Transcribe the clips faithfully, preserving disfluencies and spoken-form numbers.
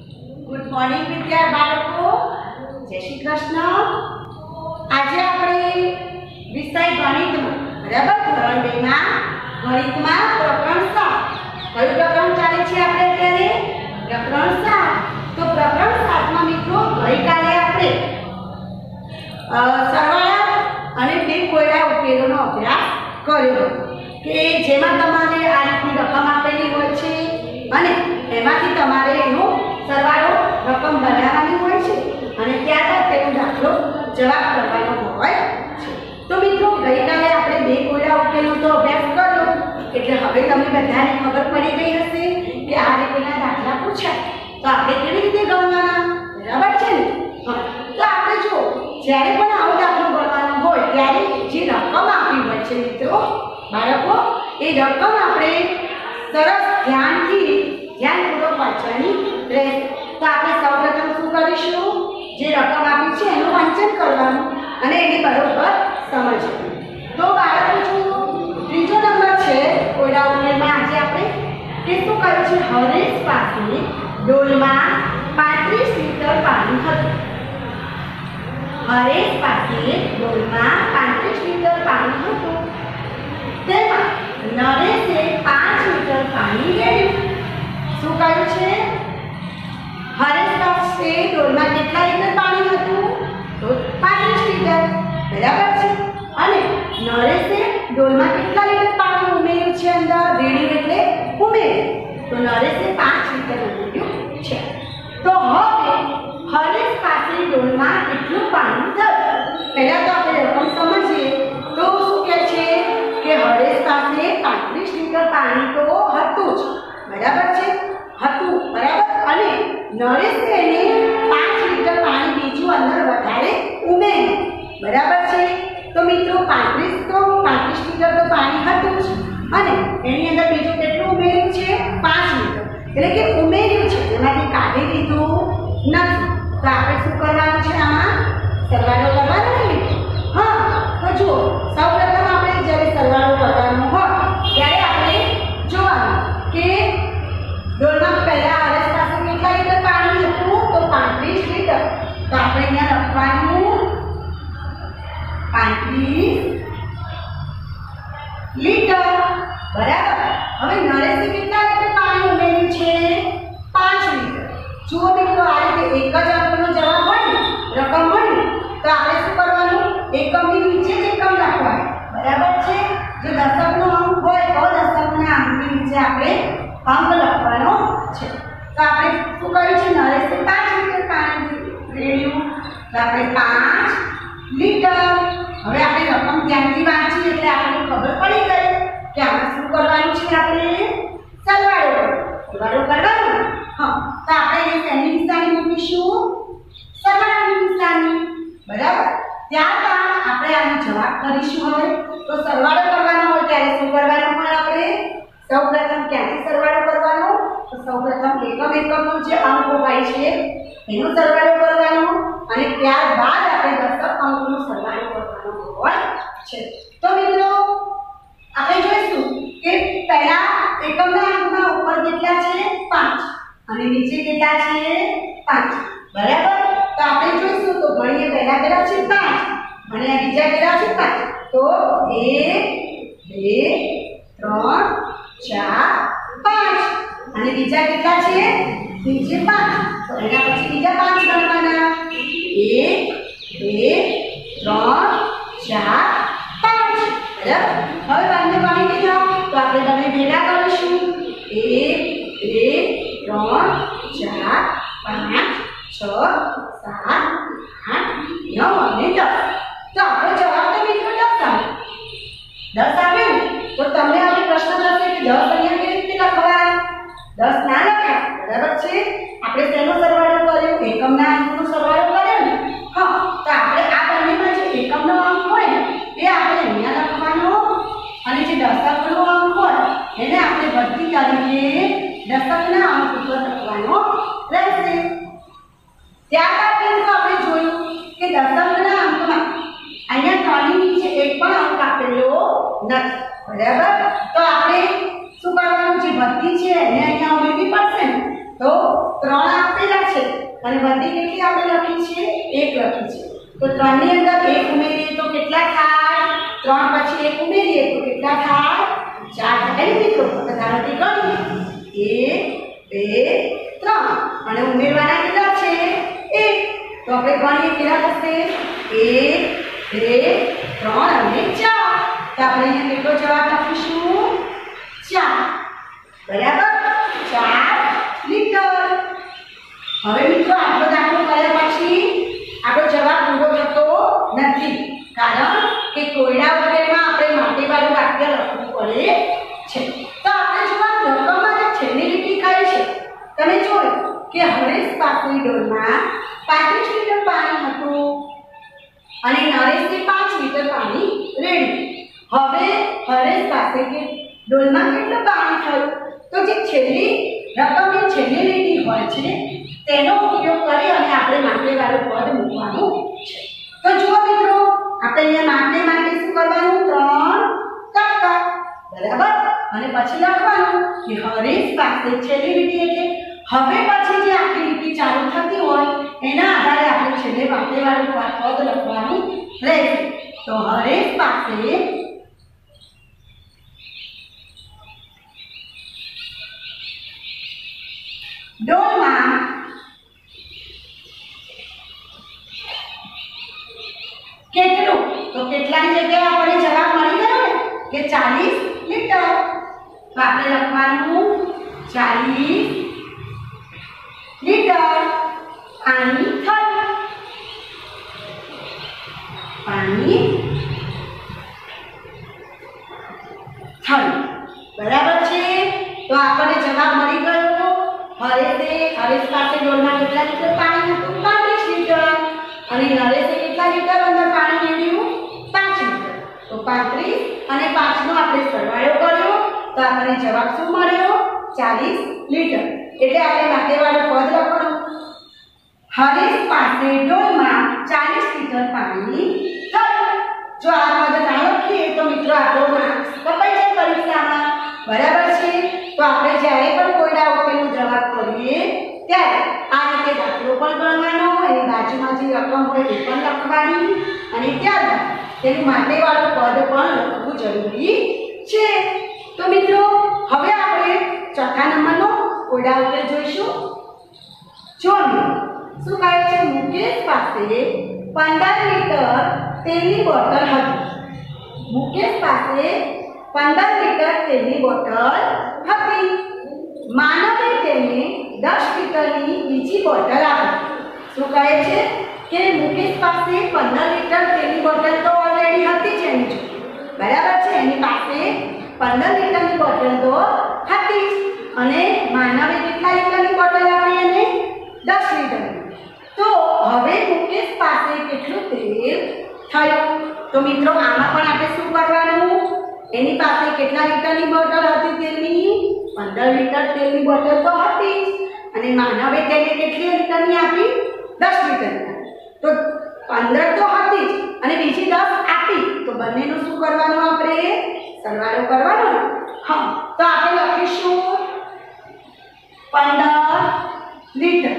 Good morning विद्यार्थी बाळको, जय श्री कृष्ण। आज આપણે વિષય ગણિત બરાબર ધોરણ બે માં ગણિત માં પ્રકરણ સાત કયું પ્રકરણ ચાલે છે આપણે અત્યારે પ્રકરણ સાત। તો પ્રકરણ સાત માં મિત્રો ગઈકાલે આપણે સરવાળા અને બે કોયડા ઉકેલોનો અભ્યાસ કર્યો કે જેમાં તમારે આ રીતની રકમ આપેલી હોય છે અને એમાંથી તમારે એનો સરવાળો રકમ બનાવવાની હોય છે અને ત્યારબાદ તેનો દાખલો જવાબ કરવાનો હોય છે। તો મિત્રો ગઈકાલે આપણે બે કોયડા ઉકેલનો તો અભ્યાસ કર્યો એટલે હવે તમને બધાને ખબર પડી ગઈ હશે કે આ રીતના દાખલા પૂછાય તો આપણે કેવી રીતે ગણવાના, બરાબર છે ને? હા, તો આપણે જો જ્યારે પણ આવો દાખલો ગણવાનો હોય ત્યારે જે રકમ આપી હોય છે મિત્રો બાળકો એ રકમ આપણે સરસ ધ્યાનથી ધ્યાનપૂર્વક વાંચવાની રહેશે। તો આપણે સૌપ્રથમ શું કરીશું, જે રકમ આપી છે એનું વાંચન કરવાનું અને એની બરોબર સમજવાનું। તો બાળકો જો ત્રીજો નંબર છે કોયડા ઉકેલમાં આજે આપણે કે શું કર્યું છે, હરેશ પાસે ડોલમાં પાંત્રીસ લીટર પાણી હતું। હરેશ પાસે ડોલમાં પાંત્રીસ લીટર પાણી હતું, તેમાં નરેશે પાંચ લીટર પાણી રેડ્યું। શું કહ્યું છે, હરેશ પાસે ડોલમાં કેટલા લીટર પાણી હતું તો પાંત્રીસ લીટર, બરાબર છે। અને નરેશે ડોલમાં કેટલા લીટર પાણી ઉમેર્યું છે, અંદર રેડ્યું એટલે ઉમેર્યું, તો નરેશે પાંચ લીટર ઉમેર્યું છે। તો હવે હરેશ પાસે ડોલમાં કેટલું પાણી થયું, પહેલા તો આપણે રકમ સમજીએ। તો શું કહે છે કે હરેશ પાસે પાંત્રીસ લીટર પાણી તો હતું જ, બરાબર છે, હતું, બરાબર। અને નરેશે એને પાંચ લીટર પાણી બીજું અંદર વધારે ઉમેર્યું, બરાબર છે। તો મિત્રો પાંત્રીસ તો પાંત્રીસ લીટર તો પાણી હતું જ અને એની અંદર બીજું કેટલું ઉમેર્યું છે, પાંચ લીટર, એટલે કે ઉમેર્યું છે, એમાંથી કાઢી દીધું નથી। તો આપણે શું કરવાનું છે, આમાં સરવાળો કરવાનો ને? હા, તો જુઓ સૌપ્રથમ આપણે જ્યારે સરવાળો કરવાનો હોય ત્યારે આપણે જોવાનું કે ડોલમાં પહેલા હરેશ પાસે કેટલા લીટર પાણી હતું તો પાંત્રીસ લીટર, તો આપણે અહીંયા લખવાનું પાંત્રીસ લીટર, બરાબર। હવે નરેશે કેટલા લીટર પાણી ઉમેર્યું છે, પાંચ લીટર। જુઓ મિત્રો આ રીતે એક જ અંકનો જવાબ હોય ને, રકમ હોય ને, તો આપણે શું કરવાનું, એકમની નીચે જ એકમ લખવાનું, બરાબર છે। જો દશકનો અંક હોય તો દશકના અંકની નીચે આપણે અંક લખવાનો છે। તો આપણે શું કર્યું છે, નરેશે પાંચ લીટર પાણી રેડ્યું, તો આપણે પાંચ લીટર। હવે આપણે રકમ ધ્યાનથી વાંચી એટલે આપણને ખબર પડી ગઈ કે આમાં શું કરવાનું છે, આપણે સરવાળો સરવાળો કરવાનો। હા, તો આપણે એ શેની નિશાની મૂકીશું, સરવાળાની નિશાની, બરાબર। ત્યારબાદ આપણે આનો જવાબ કરીશું। હવે તો સરવાળો કરવાનો હોય ત્યારે શું કરવાનું હોય, આપણે સૌપ્રથમ ક્યાંથી સરવાળો કરવાનો, તો સૌપ્રથમ એકમ એકમનો જે અંક હોય છે એનો સરવાળો કરવાનો અને ત્યારબાદ આપણે દશક અંકનો સરવાળો કરવાનો હોય છે। તો મિત્રો આપણે જોઈશું કે પહેલા એકમના અંકમાં ઉપર કેટલા છે, પાંચ અને નીચે કેટલા છે, પાંચ, બરાબર। તો આપણે જોઈશું તો ગણીએ, પહેલા કેટલા છે, પાંચ અને આ બીજા કેટલા છે, પાંચ। તો એક બે ત્રણ ચાર પાંચ અને બીજા કેટલા છે, નીચે પાંચ, તો એના પછી બીજા પાંચ ગણવાના, એક બે ત્રણ ચાર પાંચ, બરાબર। હવે બંને ગણી લીધા તો આપણે બંને ભેગા કરીશું, એક બે ત્રણ ચાર પાંચ છ સાત આઠ નવ અને દસ। તો આપણો જવાબ તો મિત્રો દસ આવે, દસ આવે ને? તો તમને હવે પ્રશ્ન થશે કે દસ અહીંયા કેવી રીતે લખવા, દસ ના લખાય, બરાબર છે। આપણે તેનો સરવાળો કર્યો, એકમના અંકનો સરવાળો કર્યો ને? હા, તો આપણે આ બંનેમાં જે એકમનો અંક હોય ને એ આપણે અહીંયા લખવાનો અને જે દશકનો અંક હોય એને આપણે બધી તરીકે દશકના અંક ઉપર લખવાનો રહેશે। ત્યારબાદ મિત્રો આપણે જોયું કે દશકના અંકમાં અહીંયા ત્રણની નીચે એક પણ અંક આપેલો નથી, બરાબર। તો આપણે શું કરવાનું, જે બધી છે એને અહીંયા ઉમેરવી પડશે ને, તો ત્રણ આપેલા અને બધી કેટલી આપણે લખી છે? એક લખી છે. તો ત્રણ ની અંદર એક ઉમેરીએ તો કેટલા થાય? ત્રણ પછી એક ઉમેરીએ તો કેટલા થાય? ચાર થાય મિત્રો. ધારોથી ગણીએ એક બે ત્રણ અને ઉમેરવાના કેટલા છે? એક. તો આપણે ગણીએ કેટલા થશે? એક બે ત્રણ અને ચાર. તો આપણે અહીંયા કેટલો જવાબ લખીશું? ચાર. બરાબર? ચાર લીટર. હવે મિત્રો આટલો દાખલો કર્યા પછી આપણો જવાબ પૂરો થતો નથી, કારણ કે કોયડા વગેરેમાં આપણે માટેવાળું વાક્ય લખવું પડે છે. તો આપણે જોવા રકમમાં જે છેલ્લી લીટી કઈ છે તમે જોયું કે હરેશ પાસેની ડોલમાં પાંત્રીસ લીટર પાણી હતું અને નરેશને પાંચ લીટર પાણી રેડ્યું. હવે હરેશ પાસે કે ડોલમાં કેટલું પાણી થયું? તો જે છેલ્લી રકમની છેલ્લી લીટી હોય છે તેનો ઉપયોગ કરી અને આપણે માટેવાળું પદ મૂકવાનું છે. તો જુઓ મિત્રો, આપણે અહીંયા માટે માટે શું કરવાનું? ત્રણ કક્કા. બરાબર? અને પછી લખવાનું કે હરેશ પાસે છેલ્લી લીટી એટલે હવે પછી જે આખી લીટી ચાલુ થતી હોય એના આધારે આપણે છેલ્લે માટેવાળું પદ લખવાનું રહેશે. તો હરેશ પાસે ડોલમાં કેટલું? તો કેટલાની જગ્યાએ આપણને જવાબ મળી ગયો ને કે ચાલીસ લીટર. તો આપણે લખવાનું ચાલીસ લીટર પાણી થયું. પાણી થયું. બરાબર છે? તો આપણને જવાબ મળી ગયો. હરેશે હરેશ પાસે ડોલમાં કેટલા લીટર પાણી હતું? પાંત્રીસ લીટર. અને નરેશે કેટલા લીટર અંદર પાણી મેળવ્યું? પાંચ લીટર. તો પાંત્રીસ અને પાંચ નો આપણે સરવાળો કર્યો તો આપણને જવાબ શું મળ્યો? ચાલીસ લીટર. એટલે આપણે માટેવાળું પદ લખવાનું. હરેશ પાસે ડોલમાં ચાલીસ લીટર પાણી થયું. જો આ પદ ના લખીએ તો મિત્રો આપણો માર્ક્સ કપાઈ જાય પરીક્ષામાં. બરાબર છે? તો આપણે જ્યારે પણ કોયડા ઉકેલનો જવાબ કરીએ ત્યારે આ રીતે દાખલો પણ ગણવાનો, એની બાજુમાં જે રકમ હોય એ પણ લખવાની અને ત્યારબાદ તેનું માટેવાળું પદ પણ લખવું જરૂરી છે. તો મિત્રો હવે આપણે ચોથા નંબરનો કોયડા ઉકેલ જોઈશું. જો શું કહે છે? મુકેશ પાસે પંદર લીટર તેલની બોટલ હતી. મુકેશ પાસે પંદર લીટર તેલની બોટલ હતી. માનવે તેને દસ લીટરની બીજી બોટલ આપી. શું કહે છે કે મુકેશ પાસે પંદર લીટર તેલની બોટલ તો ઓલરેડી હતી જ એની જોડે. બરાબર છે? એની પાસે પંદર લીટરની બોટલ તો હતી અને માનવે કેટલા લીટરની બોટલ આપી? એને દસ લીટરની. તો હવે મુકેશ પાસે કેટલું તેલ થયું? તો મિત્રો આમાં પણ આપણે શું કરવાનું? એની પાસે કેટલા લીટરની બોટલ હતી તેલની? પંદર લીટર તેલની બોટલ તો હતી અને માનવે તેને કેટલી લીટરની આપી? દસ લીટરની. તો પંદર તો હતી જ અને બીજી દસ આપી. તો બંનેનું શું કરવાનું? આપણે સરવાળો કરવાનો. હા, તો આપણે લખીશું પંદર લીટર.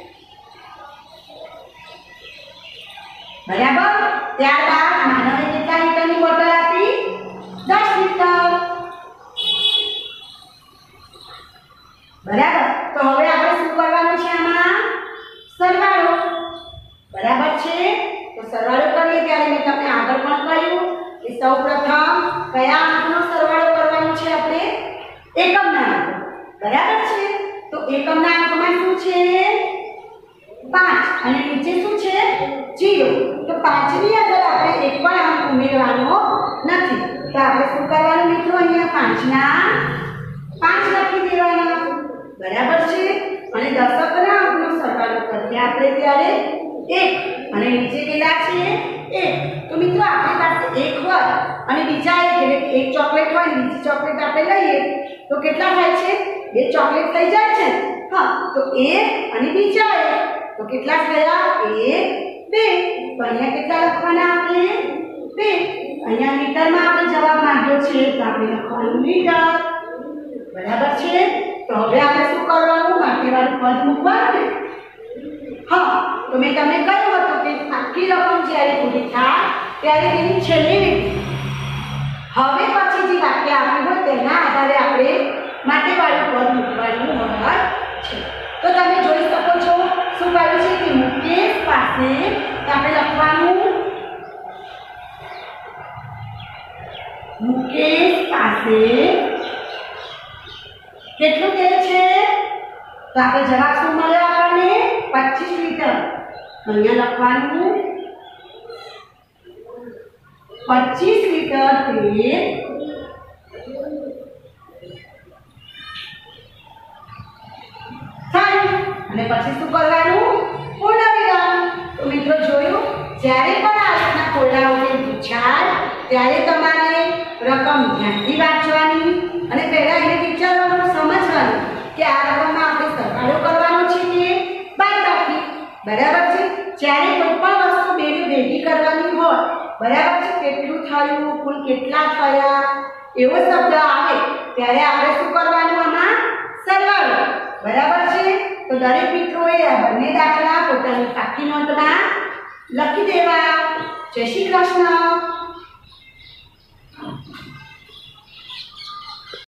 બરાબર? ત્યારબાદ માનવે કેટલા લીટરની બોટલ આપી? દસ લીટર. બરાબર? તો હવે આપણે શું કરવાનું છે? આમાં સરવાળો. બરાબર છે? તો સરવાળો કરીએ ત્યારે મેં તમને આગળ પણ કહ્યું કે સૌપ્રથમ કયા અંકનો સરવાળો કરવાનો છે? આપણે એકમના અંક. બરાબર છે? તો એકમના અંકમાં શું છે? પાંચ અને નીચે શું છે? ઝીરો. તો પાંચ ની અંદર આપણે એક પણ અંક ઉમેરવાનો નથી. તો આપણે શું કરવાનું મિત્રો? અહીંયા પાંચ ના પાંચ લખી દેવાના. બરાબર છે? અને દશકના અંકનો સરવાળો કરીએ આપણે ત્યારે એક અને નીચે કેટલા છે? એક. તો મિત્રો આપણી પાસે એક હોય અને બીજા એક એટલે એક ચોકલેટ હોય ને બીજી ચોકલેટ આપણે લઈએ તો કેટલા થાય છે? બે ચોકલેટ થઈ જાય છે. હા, તો એક અને બીજા એક તો કેટલા થયા? એક બે. તો અહીંયા કેટલા લખવાના? આપણે બે. અહીંયા મીટરમાં આપણે જવાબ માંગ્યો છે તો આપણે લખવાનું મીટર. બરાબર છે? તો હવે આપણે શું કરવાનું? માટેવાળું પદ મૂકવાનું. મેં તમને કહ્યું હતું કે આખી રકમ જ્યારે પૂરી થાય ત્યારે તેની છેલ્લી લીટી હવે પછી જે વાક્ય આપ્યું હોય તેના આધારે આપણે માટેવાળું પદ મૂકવાનું હોય છે. તો તમે જોઈ શકો છો શું કહ્યું છે કે મુકેશ પાસે આપણે લખવાનું મુકેશ પાસે કેટલું તેલ છે? તો આપણે જવાબ શું મળ્યો આપણને? પચીસ લીટર. અહીંયા લખવાનું પચીસ લીટર તેલ થાય. અને પછી શું કરવાનું? પૂર્ણ વિરામ. તો મિત્રો જોયું, જ્યારે પણ આ રીતના કોયડાઓને પૂછાય ત્યારે તમારે રકમ ધ્યાનથી વાંચવાની અને પહેલા એને વિચારવાનું, સમજવાનું કે આ રકમમાં આપણે સરવાળો કરવાનો છે કે બાદબાકી. બરાબર છે? જ્યારે કોઈ પણ વસ્તુ બેને ભેગી કરવાની હોય, બરાબર છે, કેટલું થયું, કુલ કેટલા થયા એવો શબ્દ આવે ત્યારે આપણે શું કરવાનું? આમાં સરવાળો. બરાબર છે? તો દરેક મિત્રોએ આ બંને દાખલા પોતાની પાકી નોટમાં લખી દેવા. જય શ્રી કૃષ્ણ.